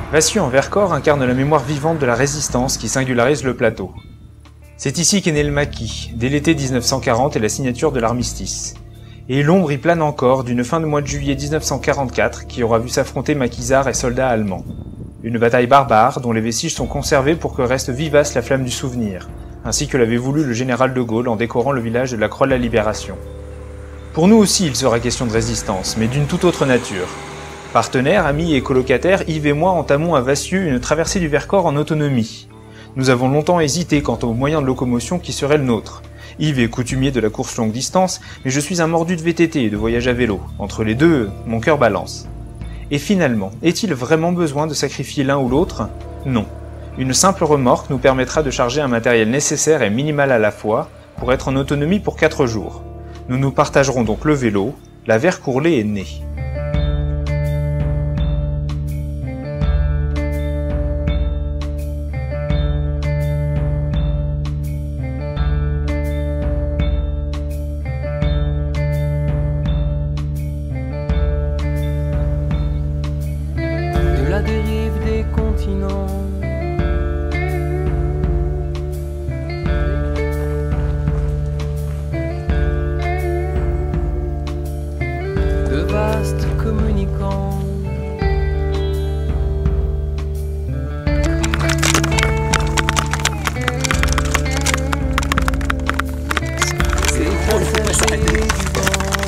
Vassieux en Vercors incarne la mémoire vivante de la résistance qui singularise le plateau. C'est ici qu'est né le maquis, dès l'été 1940 et la signature de l'armistice. Et l'ombre y plane encore d'une fin de mois de juillet 1944 qui aura vu s'affronter maquisards et soldats allemands. Une bataille barbare dont les vestiges sont conservés pour que reste vivace la flamme du souvenir, ainsi que l'avait voulu le général de Gaulle en décorant le village de la Croix de la Libération. Pour nous aussi il sera question de résistance, mais d'une toute autre nature. Partenaires, amis et colocataires, Yves et moi entamons à Vassieux une traversée du Vercors en autonomie. Nous avons longtemps hésité quant aux moyens de locomotion qui seraient le nôtre. Yves est coutumier de la course longue distance, mais je suis un mordu de VTT et de voyage à vélo. Entre les deux, mon cœur balance. Et finalement, est-il vraiment besoin de sacrifier l'un ou l'autre? Non. Une simple remorque nous permettra de charger un matériel nécessaire et minimal à la fois pour être en autonomie pour 4 jours. Nous nous partagerons donc le vélo, la Vercourlée est née. De la dérive des continents, de vastes communicants, c'est passagers du vent.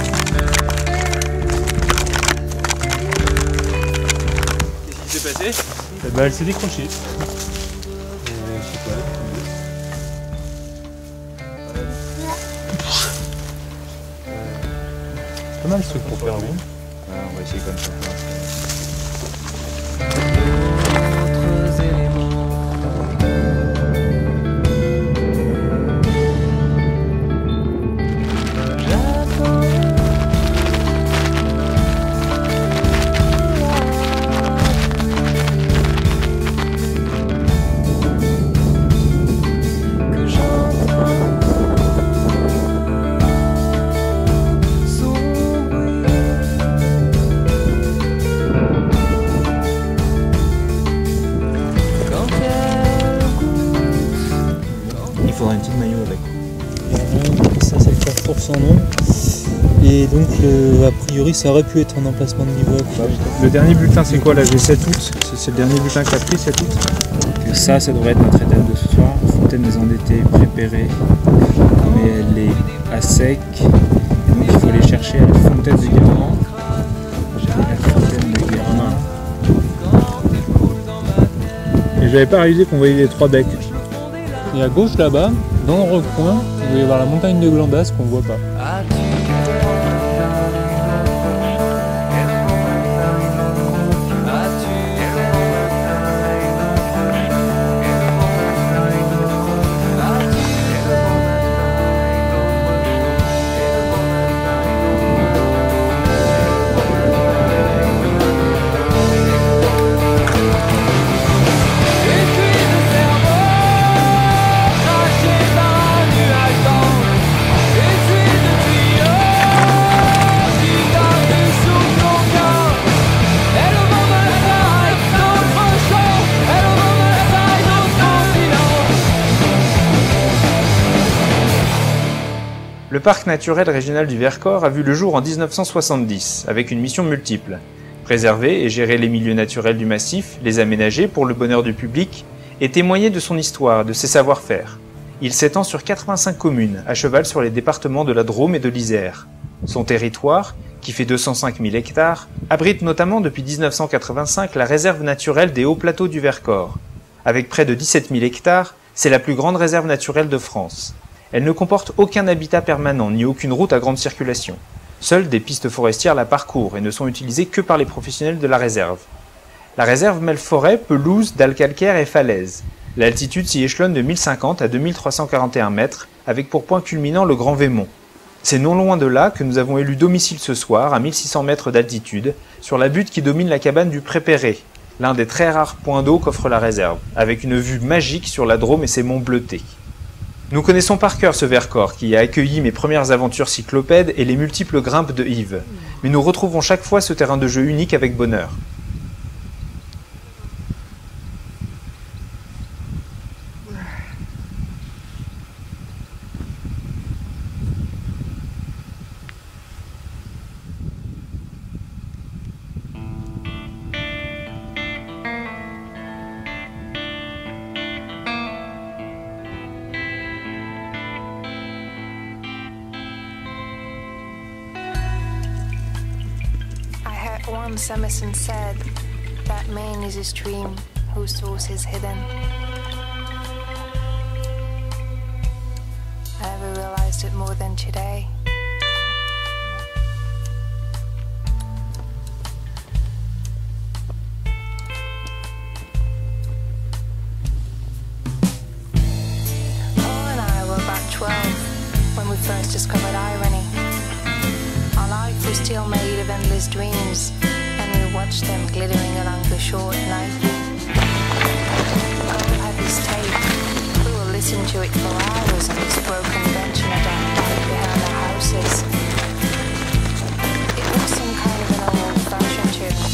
Qu'est-ce qui s'est passé? Eh ben, elle s'est décrochée. Je sais pas. C'est pas mal ce truc pour faire rouler. On va essayer comme ça. D'autres éléments, j'attends que j'entends son bruit. Quand elle goûte, Il faudra une petite maillot avec. Ça c'est le Carrefour sans nom. Et donc a priori ça aurait pu être un emplacement de bivouac. Le dernier bulletin c'est quoi là? J'ai 7 août. C'est le dernier bulletin que t'as pris, 7 août. Ça devrait être notre étape de ce soir. Fontaine des Endettés préparée. Mais elle est à sec. Et donc il faut aller chercher à la fontaine de Guérin. La fontaine de Guérin. Et j'avais pas réalisé qu'on voyait les 3 becs. Et à gauche là-bas, dans le recoin, il doit y avoir la montagne de Glandas qu'on voit pas. as-tu Le parc naturel régional du Vercors a vu le jour en 1970, avec une mission multiple. Préserver et gérer les milieux naturels du massif, les aménager pour le bonheur du public, et témoigner de son histoire, de ses savoir-faire. Il s'étend sur 85 communes, à cheval sur les départements de la Drôme et de l'Isère. Son territoire, qui fait 205 000 hectares, abrite notamment depuis 1985 la réserve naturelle des Hauts Plateaux du Vercors. Avec près de 17 000 hectares, c'est la plus grande réserve naturelle de France. Elle ne comporte aucun habitat permanent ni aucune route à grande circulation. Seules des pistes forestières la parcourent et ne sont utilisées que par les professionnels de la réserve. La réserve mêle forêt, pelouse, dalles calcaires et falaises. L'altitude s'y échelonne de 1050 à 2341 mètres, avec pour point culminant le Grand Vémont. C'est non loin de là que nous avons élu domicile ce soir, à 1600 mètres d'altitude, sur la butte qui domine la cabane du Prépéré, l'un des très rares points d'eau qu'offre la réserve, avec une vue magique sur la Drôme et ses monts bleutés. Nous connaissons par cœur ce Vercors qui a accueilli mes premières aventures cyclopèdes et les multiples grimpes de Yves, mais nous retrouvons chaque fois ce terrain de jeu unique avec bonheur. Once Emerson said that man is a stream whose source is hidden. I never realized it more than today. Paul and I were about 12 when we first discovered irony. Our life was still made of endless dreams, and we watched them glittering along the short night. Paul had this tape. We will listen to it for hours on this broken bench in a dark alley behind our houses. It was some kind of an old-fashioned tune.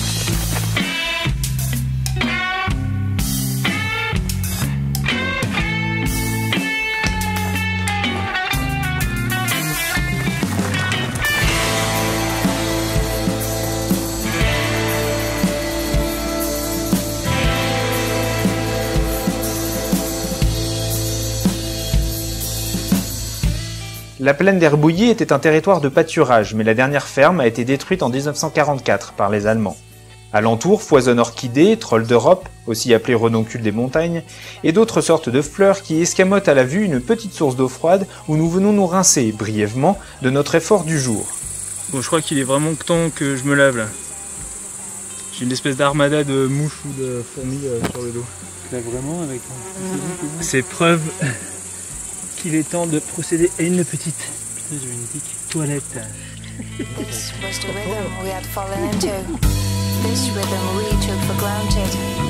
La plaine d'Herbouilly était un territoire de pâturage, mais la dernière ferme a été détruite en 1944 par les Allemands. Alentour foisonnent orchidées, trolls d'Europe, aussi appelés renoncules des montagnes, et d'autres sortes de fleurs qui escamotent à la vue une petite source d'eau froide où nous venons nous rincer, brièvement, de notre effort du jour. Bon, je crois qu'il est vraiment temps que je me lave là. J'ai une espèce d'armada de mouches ou de fourmis sur le dos. Là vraiment avec un... C'est preuve qu'il est temps de procéder à une petite toilette. This was the rhythm we had fallen into. This rhythm we took for granted.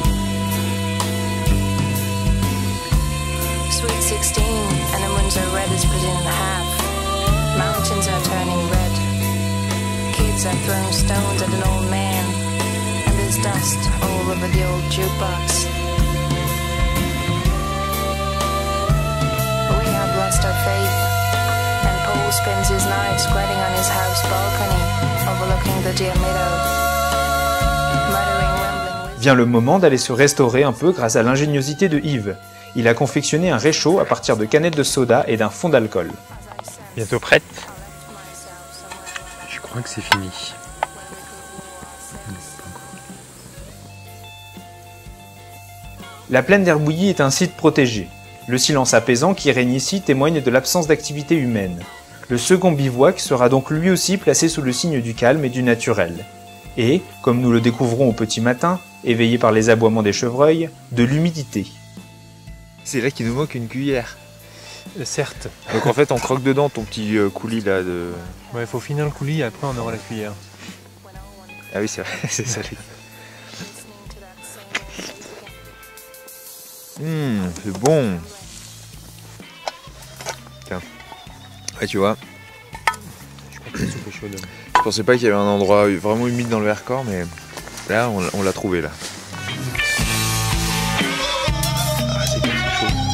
Sweet 16, and the moons are red is split in half. Mountains are turning red. Kids are throwing stones at an old man. And there's dust all over the old jukebox. We have lost our faith. And Paul spends his night squatting on his house balcony, overlooking the dear meadow. Muttering, rambling with... Vient le moment d'aller se restaurer un peu grâce à l'ingéniosité de Yves. Il a confectionné un réchaud à partir de canettes de soda et d'un fond d'alcool. Bientôt prête. Je crois que c'est fini. La plaine d'Herbouilly est un site protégé. Le silence apaisant qui règne ici témoigne de l'absence d'activité humaine. Le second bivouac sera donc lui aussi placé sous le signe du calme et du naturel. Et, comme nous le découvrons au petit matin, éveillé par les aboiements des chevreuils, de l'humidité. C'est là qu'il nous manque une cuillère. Certes. Donc en fait on croque dedans ton petit coulis là de... Ouais, il faut finir le coulis et après on aura la cuillère. Ah oui c'est vrai, c'est ça. C'est bon. Tiens. Ouais tu vois. Je crois que c'est soupe chaude. Je pensais pas qu'il y avait un endroit vraiment humide dans le Vercors mais là on l'a trouvé là. Ah c'est bien, c'est chaud.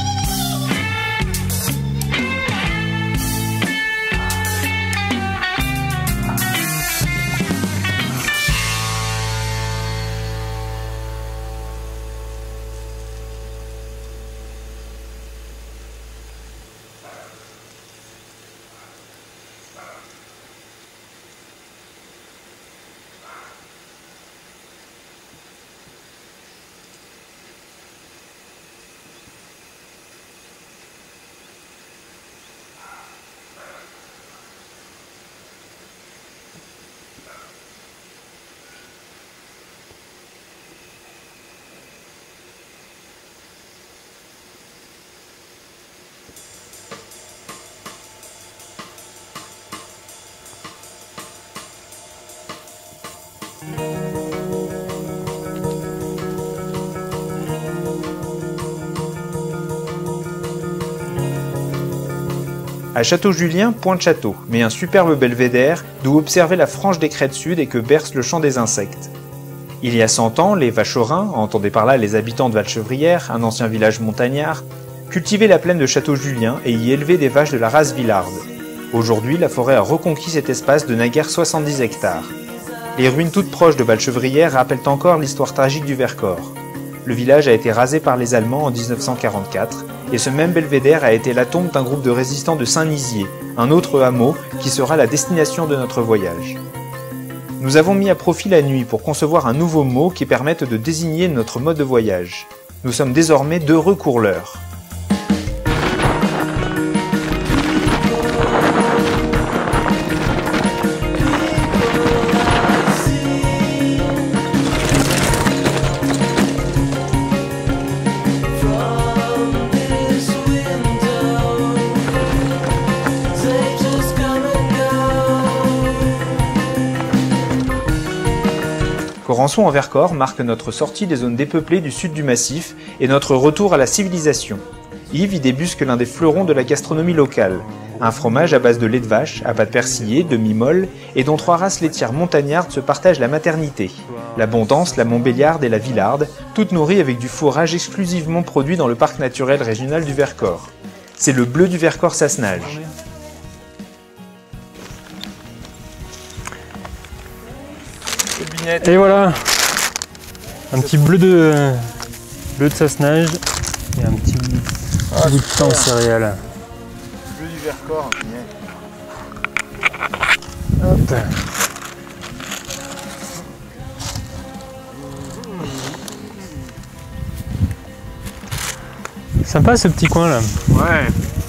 À Château-Julien, point de château, mais un superbe belvédère d'où observer la frange des crêtes sud et que berce le chant des insectes. Il y a 100 ans, les Vacherins, entendez par là les habitants de Valchevrières, un ancien village montagnard, cultivaient la plaine de Château-Julien et y élevaient des vaches de la race Villarde. Aujourd'hui, la forêt a reconquis cet espace de naguère 70 hectares. Les ruines toutes proches de Valchevrières rappellent encore l'histoire tragique du Vercors. Le village a été rasé par les Allemands en 1944, et ce même belvédère a été la tombe d'un groupe de résistants de Saint-Nizier, un autre hameau qui sera la destination de notre voyage. Nous avons mis à profit la nuit pour concevoir un nouveau mot qui permette de désigner notre mode de voyage. Nous sommes désormais d'heureux coureurs. Corançon en Vercors marque notre sortie des zones dépeuplées du sud du massif et notre retour à la civilisation. Yves y débusque l'un des fleurons de la gastronomie locale, un fromage à base de lait de vache, à pâte persillée, demi-molle, et dont 3 races laitières montagnardes se partagent la maternité. La Bontemps, la Montbéliarde et la Villarde, toutes nourries avec du fourrage exclusivement produit dans le parc naturel régional du Vercors. C'est le bleu du Vercors Sassenage. Et voilà, un petit bleu de Sassenage et un petit bout de pain en céréales. Bleu du Vercors. Hop. Sympa ce petit coin là. Ouais.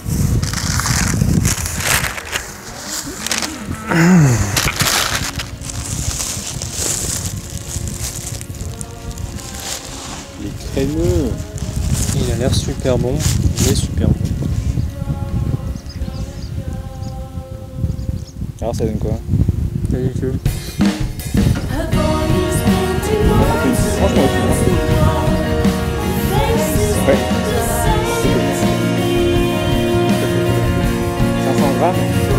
Crémeux. Il a l'air super bon, il est super bon. Alors ça donne quoi? Délicieux. Franchement, ouais. 500 grammes.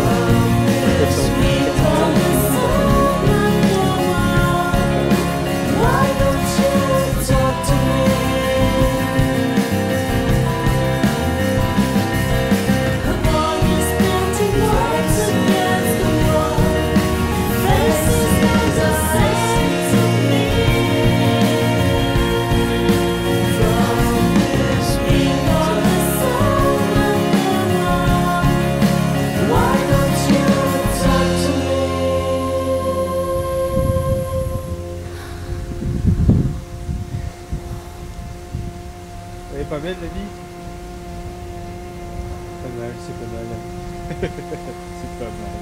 Elle est pas belle la vie? Pas mal, c'est pas mal. C'est pas mal.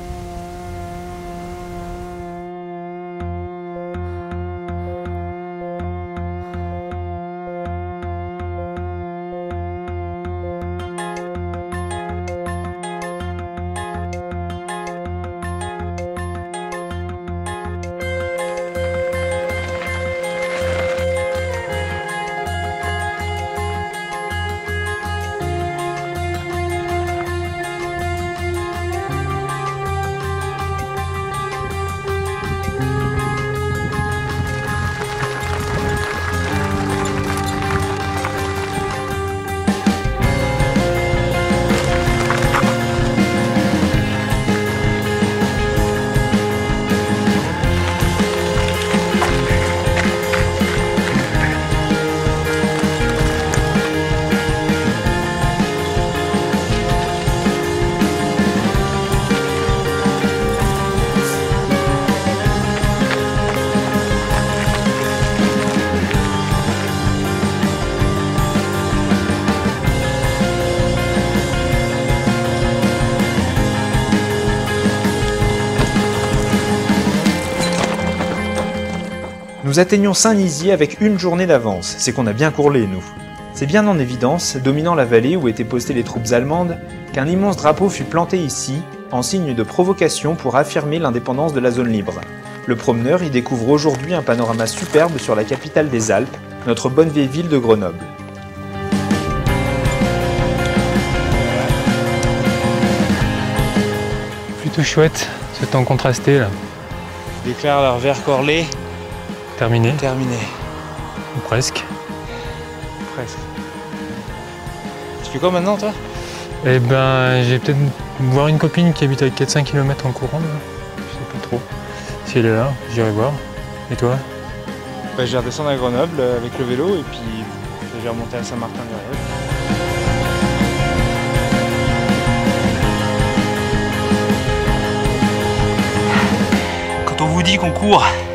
Nous atteignons Saint-Nizier avec une journée d'avance, c'est qu'on a bien courlé, nous. C'est bien en évidence, dominant la vallée où étaient postées les troupes allemandes, qu'un immense drapeau fut planté ici, en signe de provocation pour affirmer l'indépendance de la zone libre. Le promeneur y découvre aujourd'hui un panorama superbe sur la capitale des Alpes, notre bonne vieille ville de Grenoble. Plutôt chouette, ce temps contrasté là. Déclare leur Vercors laid Terminé, terminé. ou presque. Presque. Tu fais quoi maintenant toi? Eh ben, j'ai peut-être voir une copine qui habite à 4-5 km en courant. Là. Je sais pas trop. Si elle est là, j'irai voir. Et toi? Bah, je vais redescendre à Grenoble avec le vélo et puis je vais remonter à Saint-Martin-des-Rêves. Quand on vous vous dis qu'on court